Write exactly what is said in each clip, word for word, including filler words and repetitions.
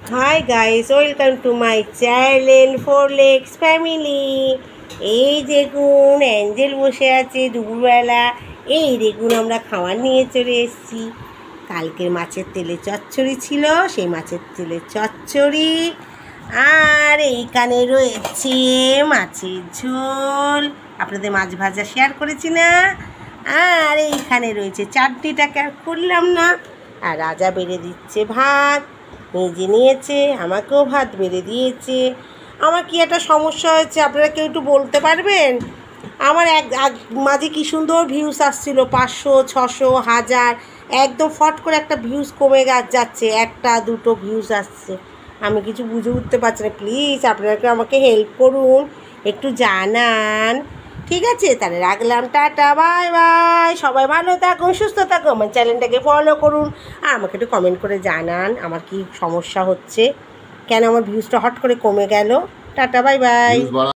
High guys, welcome to my channel four legs family. এই দেখুন Angel বসে আছে দুপুরবেলা। এই দেখুন আমরা খাবার নিয়ে চলে এসেছি। কালকের মাছের তেলে চচ্চড়ি ছিল, সেই মাছের তেলে চচ্চড়ি। আর এইখানে রয়েছে মাছের ঝোল, আপনাদের মাছ ভাজা শেয়ার করেছি না। আর এইখানে রয়েছে চাটনিটাকে আর করলাম না। আর রাজা বেড়ে দিচ্ছে ভাত, নিজে নিয়েছে, আমাকেও ভাত বেড়ে দিয়েছে। আমার কি একটা সমস্যা হয়েছে আপনারা কেউ একটু বলতে পারবেন? আমার এক মাঝে কি সুন্দর ভিউজ আসছিলো, পাঁচশো, ছশো, হাজার, একদম ফট করে একটা ভিউজ কমে যাচ্ছে, একটা দুটো ভিউজ আসছে। আমি কিছু বুঝে উঠতে পারছি না। প্লিজ আপনারা একটু আমাকে হেল্প করুন, একটু জানান। ঠিক আছে, তাহলে রাখলাম, টাটা, বাই বাই। সবাই ভালো থাকুন, সুস্থ থাকুন, আমার চ্যানেলটাকে ফলো করুন, আর আমাকে একটু কমেন্ট করে জানান আমার কি সমস্যা হচ্ছে, কেন আমার ভিউজটা হট করে কমে গেল। Tata, bye bye.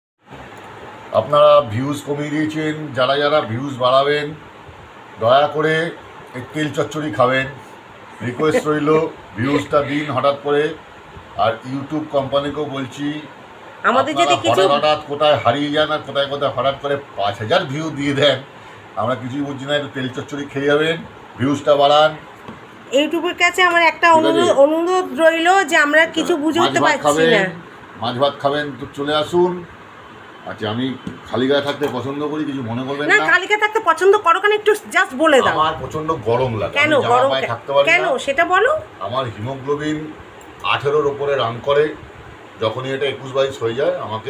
আপনারা ভিউজ কমিয়ে দিয়েছেন, যারা যারা ভিউজ বাড়াবেন দয়া করে এই তেল চচ্চড়ি খাবেন, রিকোয়েস্ট রইল ভিউজটা দিন হঠাৎ করে। আর ইউটিউব কোম্পানিকেও বলছি, আমাদের যদি কিছু হঠাৎ কোথায় হারিয়ে যান আর কোথায় কোথায় হঠাৎ করে পাঁচ হাজার ভিউ দিয়ে দেন, আমরা কিছুই বুঝছি না। একটু তেল চচ্চড়ি খেয়ে যাবেন, ভিউজটা বাড়ান। ইউটিউবের কাছে আমার একটা অনুরোধ অনুরোধ রইল যে আমরা কিছু বুঝে উঠতে পারছি না। মাছ ভাত খাবেন তো চলে আসুন। আচ্ছা, আমি খালি গায়ে থাকতে পছন্দ করি, কিছু মনে করবেন না। না, খালি গায়ে থাকতে পছন্দ করো কেন একটু জাস্ট বলে দাও। আমার প্রচন্ড গরম লাগে। কেন গরম থাকতে পারি কেন সেটা বলো। আমার হিমোগ্লোবিন আঠেরোর ওপরে রান করে, যখনই এটা একুশ বাইশ হয়ে যায় আমাকে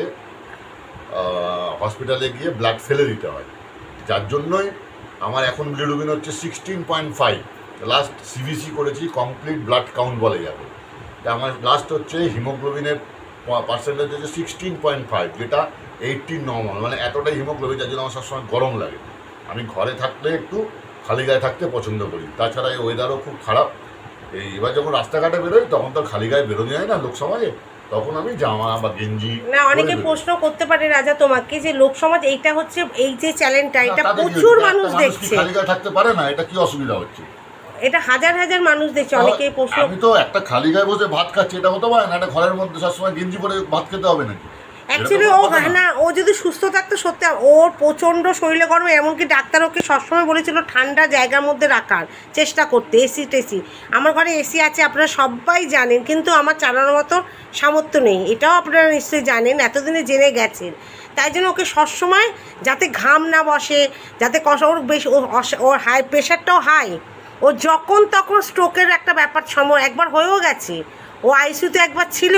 হসপিটালে গিয়ে ব্লাড ফেলে দিতে হয়, যার জন্যই আমার এখন বিলিরুবিন হচ্ছে sixteen point five. Last CBC করেছি, কমপ্লিট ব্লাড কাউন্ট বলে যাবে। আমার লাস্ট হচ্ছে হিমোগ্লোবিনের পার্সেন্টেজ হচ্ছে সিক্সটিন পয়েন্ট ফাইভ, যেটা এইটিন নর্মাল, মানে এতটাই হিমোগ্লোবিন, যার জন্য আমার সবসময় গরম লাগে। আমি ঘরে থাকলে একটু খালি গায়ে থাকতে পছন্দ করি। তাছাড়া এই ওয়েদারও খুব খারাপ। এই এবার যখন রাস্তাঘাটে বেরোই তখন তো খালি গায়ে বেরোনো যায় না লোক সমাজে, তখন আমি জামা বা গেঞ্জি। না, অনেকে প্রশ্ন করতে পারে রাজা তোমাকে যে লোক সমাজ, এইটা হচ্ছে এই যে চ্যানেলটা, এটা প্রচুর মানুষ দেখছে, খালি গায়ে থাকতে পারে না, এটা কি অসুবিধা হচ্ছে? এটা হাজার হাজার মানুষ দেখছে। অনেকেই প্রশ্ন, আমি তো একটা খালি গায়ে বসে ভাত খাচ্ছি, এটা হতে পারে না? একটা ঘরের মধ্যে সবসময় গেঞ্জি পরে ভাত খেতে হবে নাকি? অ্যাকচুয়ালি ও না, ও যদি সুস্থ থাকতো, সত্যি ওর প্রচণ্ড শরীরে গরম, এমনকি ডাক্তার ওকে সবসময় বলেছিল ঠান্ডা জায়গার মধ্যে রাখার চেষ্টা করতে, এসি টেসি। আমার ঘরে এসি আছে, আপনারা সবাই জানেন, কিন্তু আমার চালানোর মতো সামর্থ্য নেই, এটাও আপনারা নিশ্চয়ই জানেন, এতদিনে জেনে গেছেন। তাই জন্য ওকে সবসময় যাতে ঘাম না বসে, যাতে কষ্ট, ওর বেশি ওর হাই প্রেশারটাও হাই, ও যখন তখন স্ট্রোকের একটা ব্যাপার সময় একবার হয়েও গেছে। ও আইসিইউতে একবার ছিল,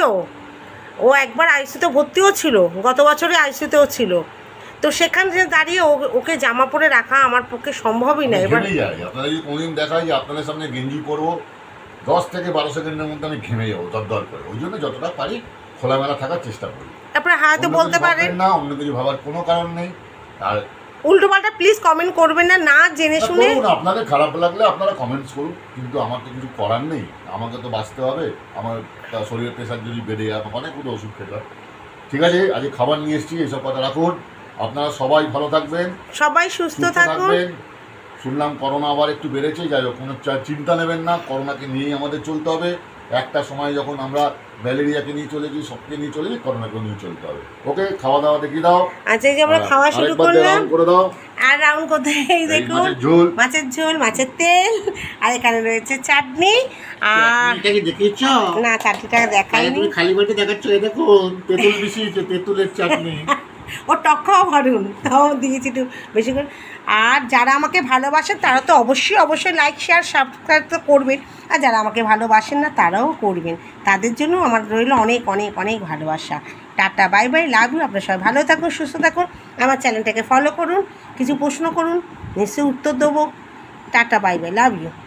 ও একবার আইসিইউতে ভর্তিও ছিল, গত বছরে আইসিইউতেও ছিল। তো সেখান থেকে দাঁড়িয়ে ওকে জামা পরে রাখা আমার পক্ষে সম্ভবই না। এবার আপনারা যদি কোনোদিন দেখায় যে আপনাদের সামনে গেঞ্জি পরবো, দশ থেকে বারো সেকেন্ডের মধ্যে আমি ঘেমে যাবো দরদর করে। ওই জন্য যতটা পারি খোলামেলা থাকার চেষ্টা করি। আপনারা হয়তো বলতে পারেন না, অন্য কিছু ভাবার কোনো কারণ নেই। আর উল্টো পাল্টা প্লিজ কমেন্ট করবেন না, না জেনে শুনে। আপনাদের খারাপ লাগলে আপনারা কমেন্টস করুন, কিন্তু আমার তো কিছু করার নেই, আমাকে তো বাঁচতে হবে। আমার শরীরের প্রেশার যদি বেড়ে যায়, আমাকে অনেকগুলো ওষুধ খেতে হয়। ঠিক আছে, আজকে খাবার নিয়ে এসেছি, এইসব কথা রাখুন। আপনারা সবাই ভালো থাকবেন, সবাই সুস্থ থাকবেন। শুনলাম করোনা আবার একটু বেড়েছে, যাই হোক কোনো চিন্তা নেবেন না, করোনাকে নিয়েই আমাদের চলতে হবে। একটা সময় যখন আমরা ম্যালেরিয়াকে নিয়ে চলেছি, সবকে নিয়ে চলেছি, করোনাকে নিয়ে চলতে হবে। ওকে, খাওয়া দাওয়া দেখিয়ে দাও। আচ্ছা, যে আমরা খাওয়া শুরু করলাম, করে দাও। আর রাউন্ড করতে এই দেখুন, মাছের ঝোল, মাছের তেল, আর এখানে রয়েছে চাটনি। আর দেখিয়েছো না, চাটনিটা দেখাইনি, তুমি খালি বলতে দেখাচ্ছ। এই দেখুন তেঁতুল মিশিয়েছে, তেঁতুলের চাটনি। ও টক খাওয়া ভরুন, তাও দিয়েছি একটু বেশি করে। আর যারা আমাকে ভালোবাসেন তারা তো অবশ্যই অবশ্যই লাইক শেয়ার সাবস্ক্রাইব তো করবেন, আর যারা আমাকে ভালোবাসেন না তারাও করবেন। তাদের জন্য আমার রইল অনেক অনেক অনেক ভালোবাসা। Tata, bye bye, love you. আপনারা সবাই ভালো থাকুন, সুস্থ থাকুন, আমার চ্যানেলটাকে ফলো করুন, কিছু প্রশ্ন করুন, নিশ্চয়ই উত্তর দেবো। Tata, bye bye, love you.